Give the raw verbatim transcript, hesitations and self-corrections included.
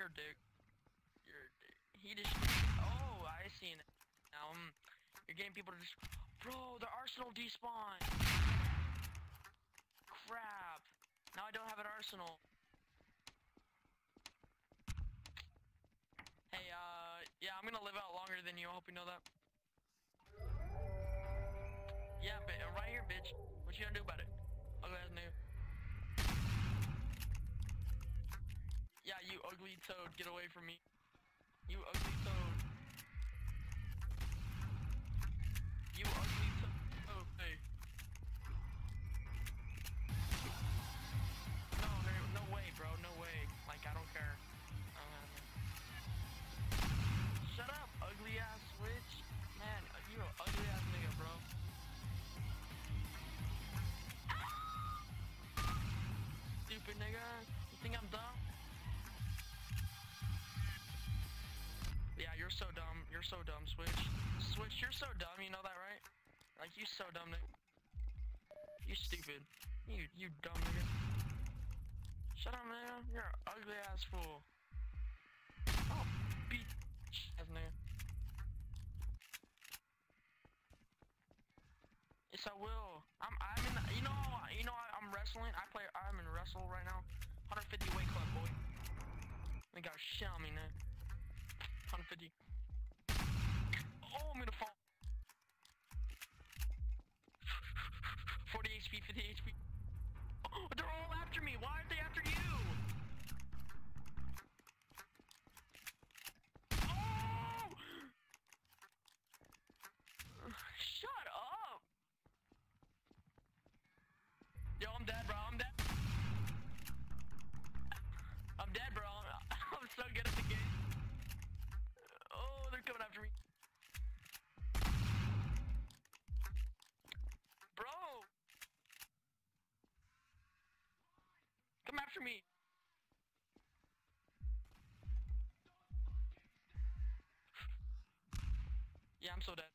You're a dick. You're a dick. He just. Oh, I seen it. Now, um, you're getting people to just. Bro, the Arsenal despawn. Crap. Now I don't have an Arsenal. Hey, uh, yeah, I'm gonna live out longer than you. I hope you know that. Yeah, but right here, bitch. What you gonna do about it? Ugly ass nigga. Yeah, you ugly toad, get away from me. You ugly toad. You ugly toad. Hey. No, no, no way, bro. No way. Like, I don't care. Um, shut up, ugly ass witch. Man, you an ugly ass nigga, bro. Stupid nigga. You think I'm dumb? Yeah, you're so dumb. You're so dumb, Switch. Switch, you're so dumb. You know that, right? Like, you so dumb, nigga. You stupid. You, you dumb nigga. Shut up, nigga. You're an ugly ass fool. Oh, beat ass nigga. Yes, I will. I'm, I'm in. The, you know, you know, I, I'm wrestling. I play. I'm in wrestle right now. one fifty weight club, boy. We got shit on me, man. one fifty. Oh, I'm gonna fall. forty H P, fifty H P. Oh, they're all after me. Why are they after you? Oh! Shut up. Yo, I'm dead, bro. I'm dead. I'm dead, bro. I'm so good at the game. Oh, they're coming after me. Bro! Come after me. Yeah, I'm so dead.